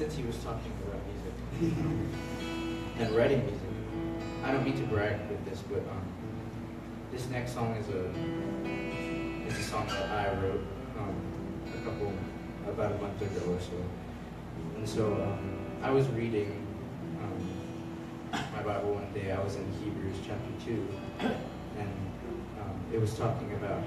since he was talking about music and writing music, I don't mean to brag with this, but this next song is a song that I wrote about a month ago or so. And so I was reading my Bible one day. I was in Hebrews chapter 2, and it was talking about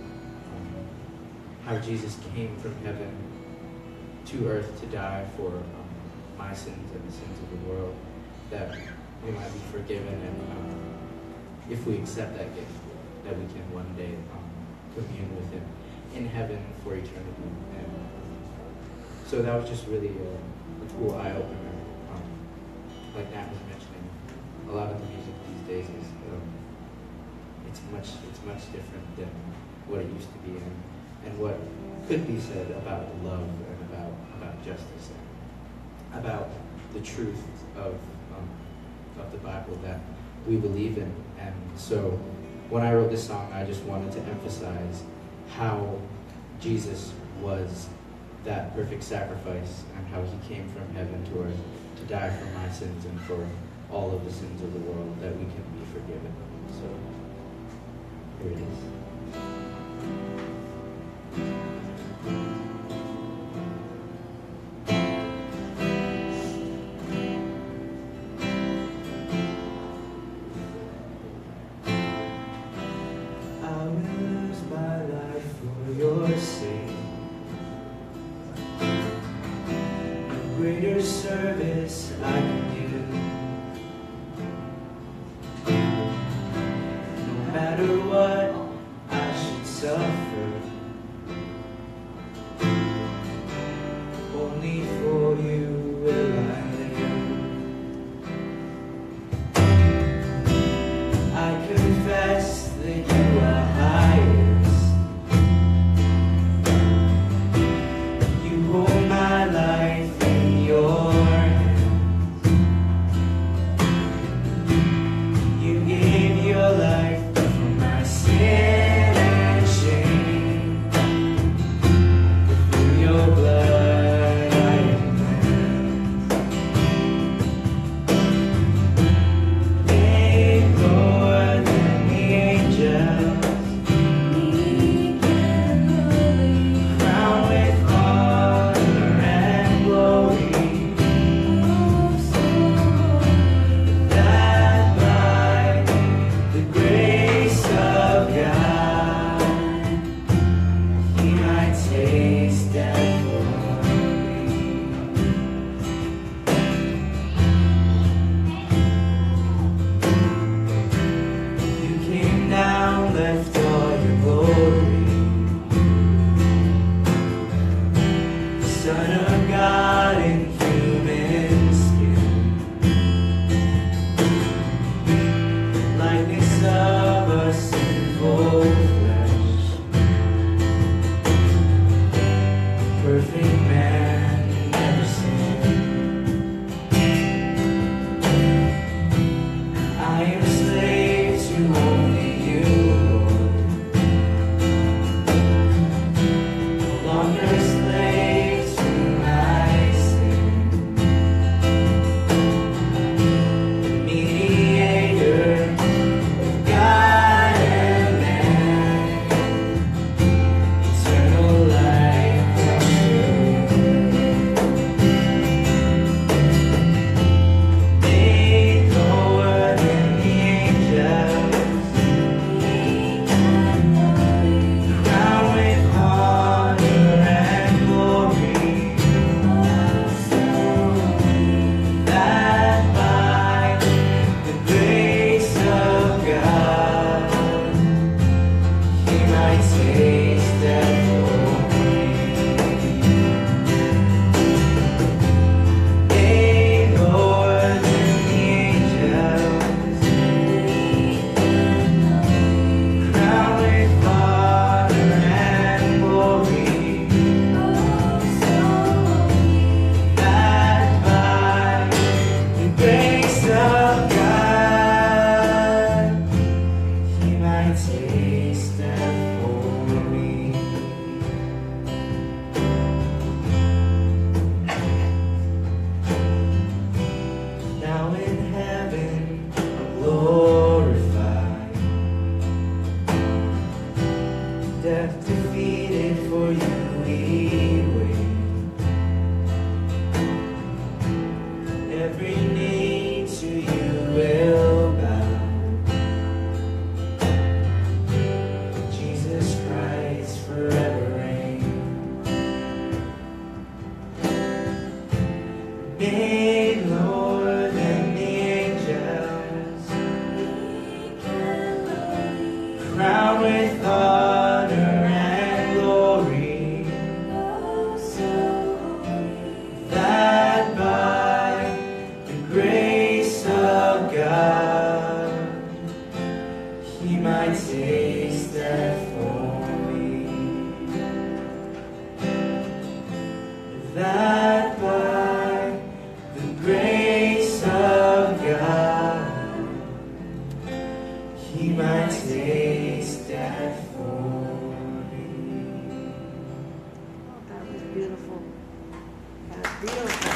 how Jesus came from heaven to earth to die for my sins and the sins of the world, that we might be forgiven, and if we accept that gift, that we can one day commune with him in heaven for eternity. And so that was just really a cool eye-opener. Like Nat was mentioning, a lot of the music these days is it's much different than what it used to be, and what could be said about love and about justice and about the truth of the Bible that we believe in. And so when I wrote this song, I just wanted to emphasize how Jesus was that perfect sacrifice, and how he came from heaven to earth to die for my sins and for all of the sins of the world, that we can be forgiven. So here it is. Greater service I can give, no matter what I should suffer, only for you will I live. I confess that you are highest, you hold my life your hands. You gave your life for my sins. made lower than the angels, crowned with honor and glory, that by the grace of God he might taste death for me, that by the grace of God he might taste death for me. That was beautiful. That was beautiful.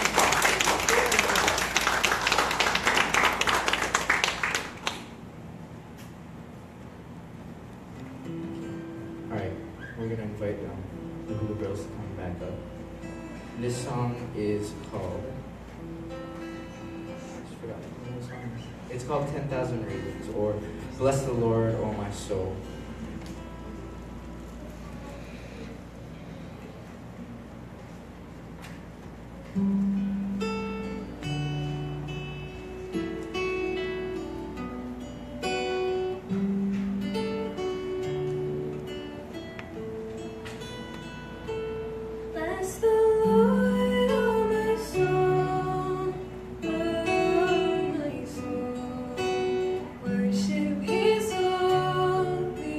All right, we're gonna invite the Hula Girls to come back up. This song is called. I just forgot the name of the song. It's called 10,000 Reasons, or Bless the Lord, O my soul. Bless the Lord, oh my soul, oh my soul. Worship His holy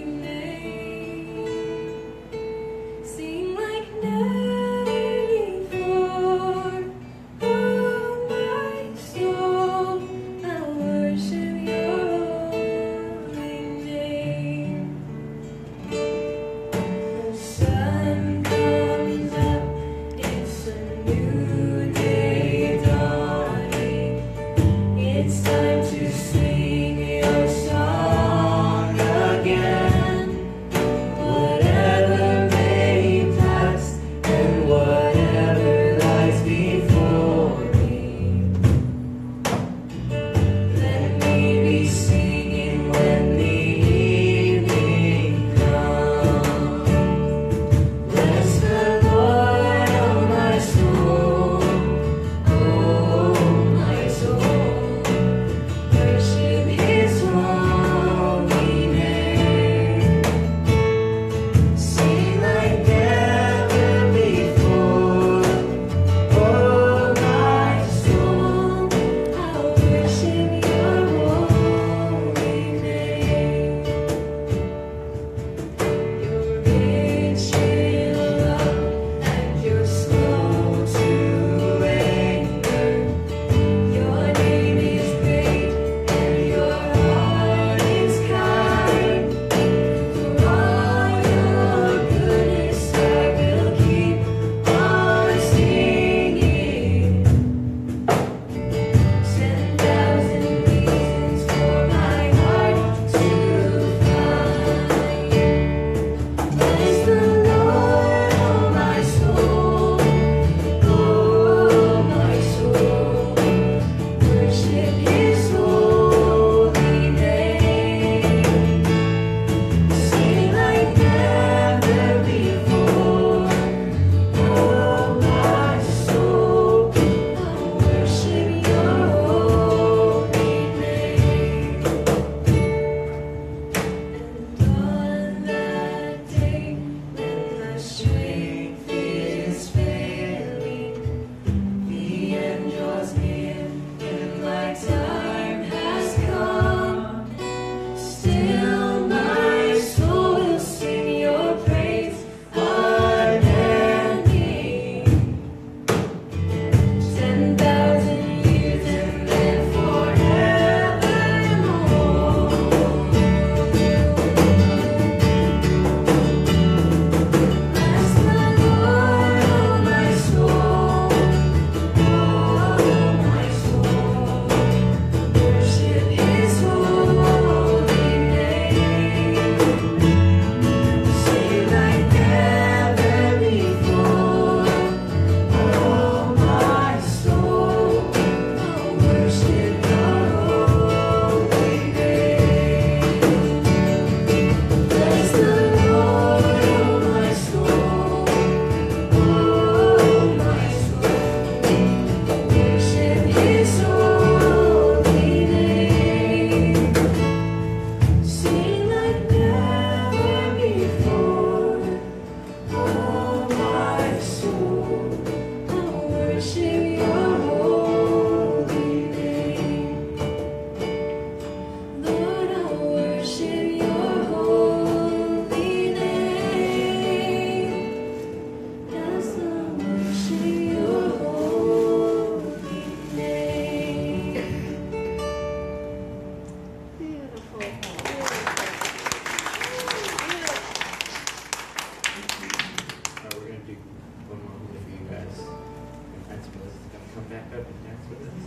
back up and dance with us?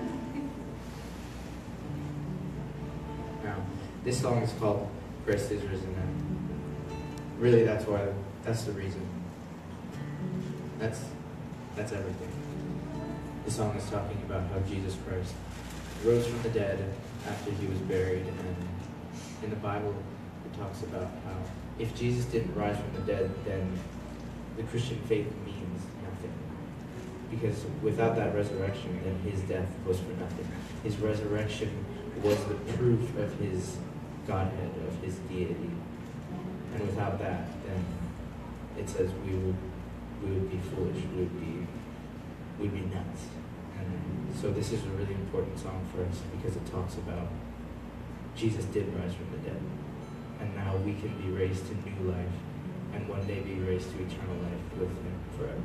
Now, this song is called Christ is Risen, and really that's the reason. That's everything. The song is talking about how Jesus Christ rose from the dead after he was buried, and in the Bible it talks about how if Jesus didn't rise from the dead, then the Christian faith means nothing. Because without that resurrection, then his death was for nothing. His resurrection was the proof of his Godhead, of his deity. And without that, then it says we would be foolish, we'd be nuts. And so this is a really important song for us because it talks about Jesus did rise from the dead. And now we can be raised to new life and one day be raised to eternal life with him forever.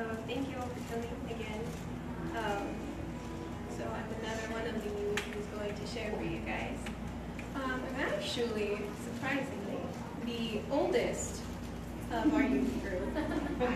Thank you all for coming again. So I'm another one of the youth who's going to share for you guys. I'm actually, surprisingly, the oldest of our youth group. By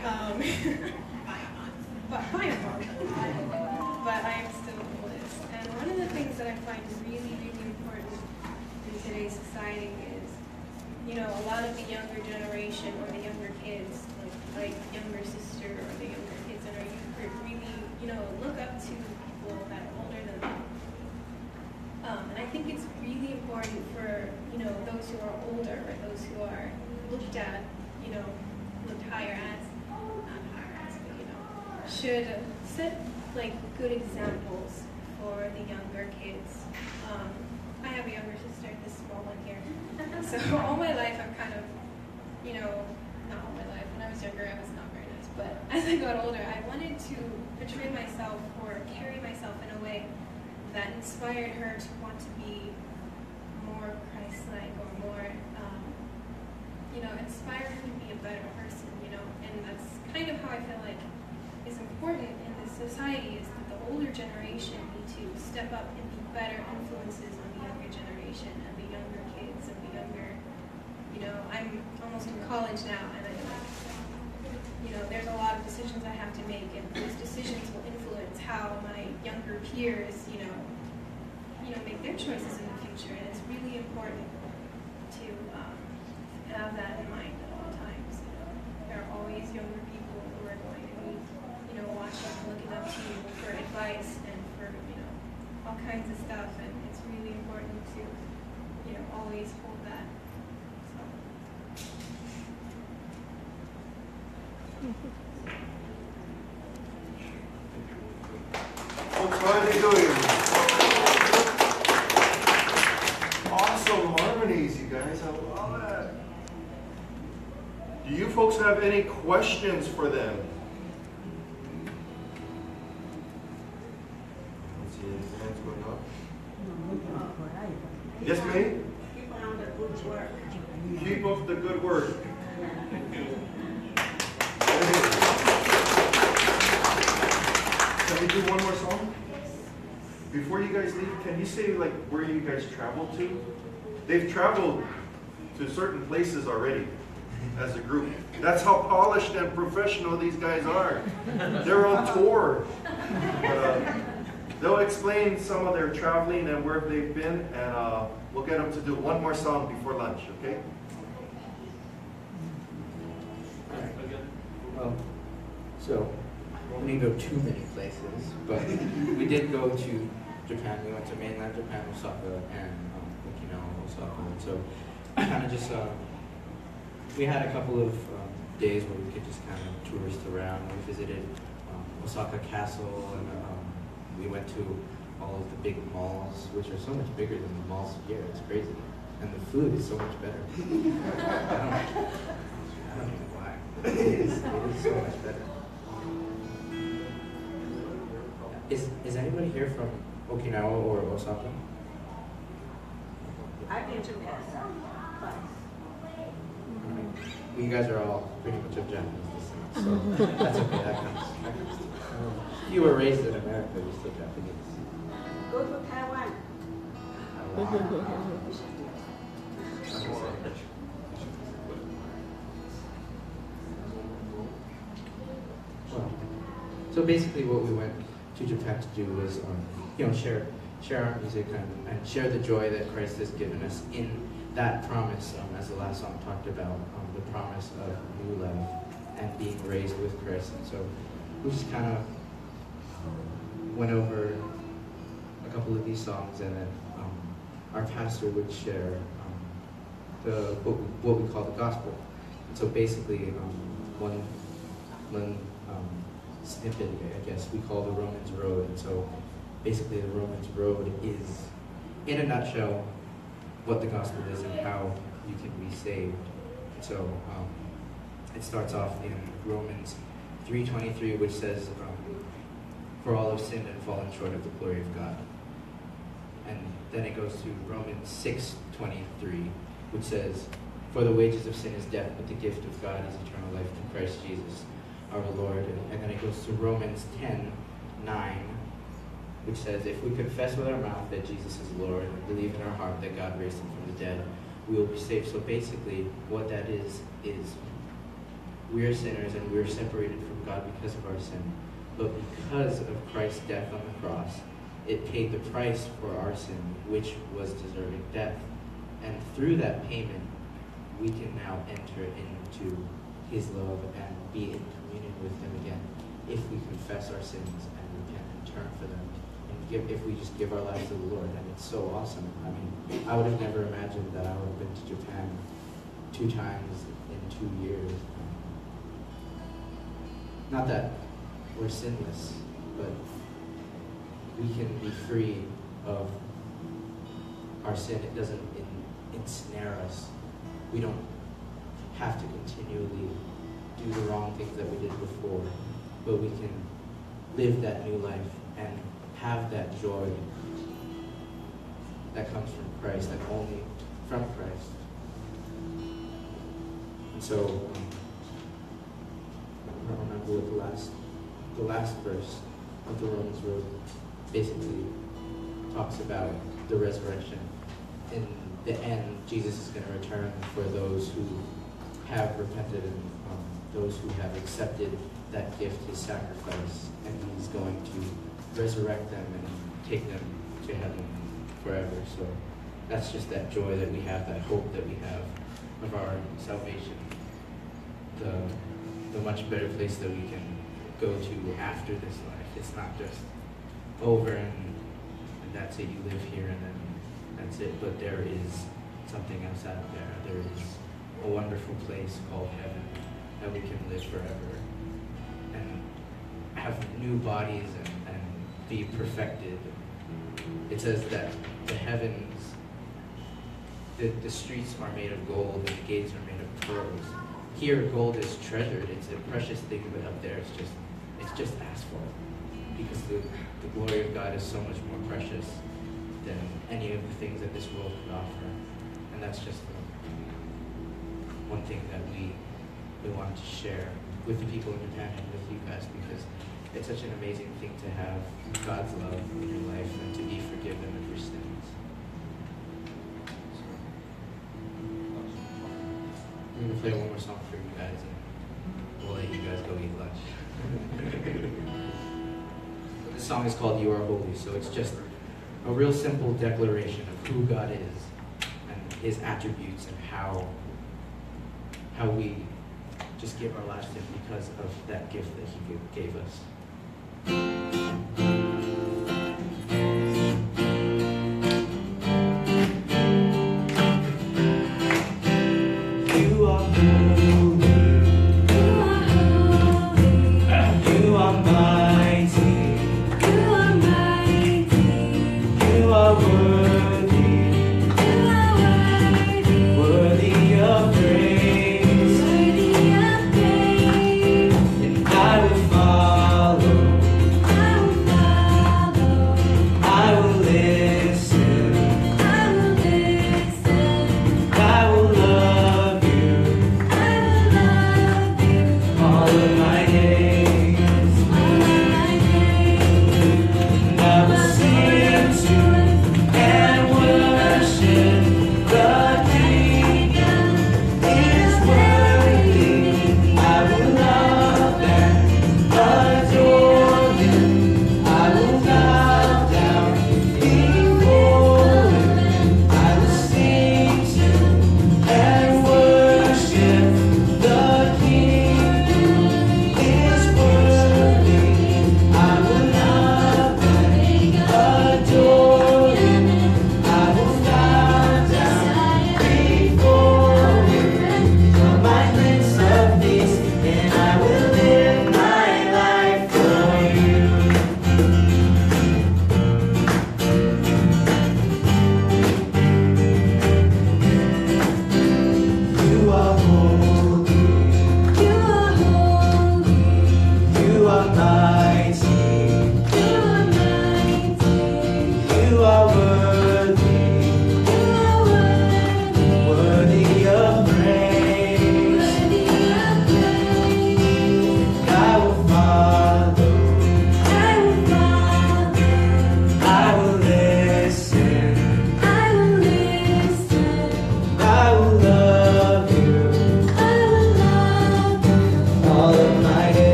a month. But I am still the oldest. And one of the things that I find really, really important in today's society is, you know, a lot of the younger generation or the younger kids, like younger sister or the younger kids in our youth group really, you know, look up to people that are older than them. And I think it's really important for, you know, those who are older or those who are looked at, you know, looked higher as, not higher as, but, you know, should set, like, good examples for the younger kids. I have a younger sister, this small one here. So all my life I've kind of, you know, not all my life, when I was younger I was not very nice, but as I got older I wanted to portray myself or carry myself in a way that inspired her to want to be more Christ-like or more, you know, inspire her to be a better person, you know, and that's kind of how I feel like is important in this society is that the older generation need to step up and be better influences on the younger generation and the younger kids and the younger, you know, I'm almost in college now and I like, you know, there's a lot of decisions I have to make and those decisions will influence how my younger peers, you know, make their choices in the future and it's really important to have that in mind at all times. You know, there are always younger people who are going to be, you know, watching and looking up to you for advice and for, you know, all kinds of stuff and it's really important to, you know, always hold that. Folks, how are they doing? Awesome harmonies, you guys. I love that. Do you folks have any questions for them? Let's see, any hands going up? Yes, ma'am? Keep on the good work. Keep up the good work. Can we do one more song? Before you guys leave, can you say like where you guys traveled to? They've traveled to certain places already as a group. That's how polished and professional these guys are. They're on tour. But, they'll explain some of their traveling and where they've been, and we'll get them to do one more song before lunch, okay? Well, so we didn't go too many places, but we did go to Japan. We went to mainland Japan, Osaka, and Okinawa, Osaka. And so kind of just, we had a couple of days where we could just kind of tourist around. We visited Osaka Castle, and we went to all of the big malls, which are so much bigger than the malls here. It's crazy. And the food is so much better. I don't know why. It is so much better. Is anybody here from Okinawa or Osaka? I've been to Osaka twice. You guys are all pretty much of Japanese descent, so that's okay, that counts. If you were raised in America, you're still Japanese. Go to Taiwan. Well, so basically what we went to Japan to do was, you know, share our music and share the joy that Christ has given us in that promise, as the last song talked about, the promise of new life and being raised with Christ. And so we just kind of went over a couple of these songs, and then our pastor would share what we call the gospel. And so basically, one snippet, I guess, we call the Romans Road. And so basically the Romans Road is, in a nutshell, what the gospel is and how you can be saved. And so it starts off in Romans 3:23, which says, for all have sinned and fallen short of the glory of God. And then it goes to Romans 6:23, which says, for the wages of sin is death, but the gift of God is eternal life through Christ Jesus our Lord. And then it goes to Romans 10:9, which says, if we confess with our mouth that Jesus is Lord and believe in our heart that God raised him from the dead, we will be saved. So basically, what that is we are sinners and we are separated from God because of our sin. But because of Christ's death on the cross, it paid the price for our sin, which was deserving death. And through that payment, we can now enter into his love and be in communion with him again if we confess our sins and repent and turn for them. And if we just give our lives to the Lord. And it's so awesome. I mean, I would have never imagined that I would have been to Japan 2 times in 2 years. Not that we're sinless, but we can be free of our sin. It doesn't ensnare us. We don't have to continually do the wrong things that we did before, but we can live that new life and have that joy that comes from Christ, that only from Christ. And so, I don't remember what the last verse of the Romans Road basically talks about the resurrection. In the end, Jesus is going to return for those who have repented and those who have accepted that gift, his sacrifice, and he's going to resurrect them and take them to heaven forever. So that's just that joy that we have, that hope that we have of our salvation, the much better place that we can go to after this life. It's not just over and that's it, you live here and then that's it, but there is something else out there. There is a wonderful place called heaven that we can live forever and have new bodies and be perfected. It says that the heavens, the streets are made of gold and the gates are made of pearls. Here, gold is treasured. It's a precious thing, but up there, it's just asphalt. Because the glory of God is so much more precious than any of the things that this world could offer. And that's just one thing that we wanted to share with the people in Japan and with you guys, because it's such an amazing thing to have God's love in your life and to be forgiven of your sins. So, I'm going to play one more song for you guys, and we'll let you guys go eat lunch. This song is called You Are Holy, so it's just a real simple declaration of who God is and his attributes and how we just give our lives to him because of that gift that he gave us. You are holy. You are mighty. You are worthy. Worthy of praise. And I will follow.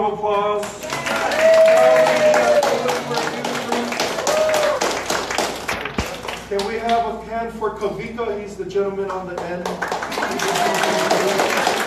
of applause. Can we have a hand for Kavika? He's the gentleman on the end.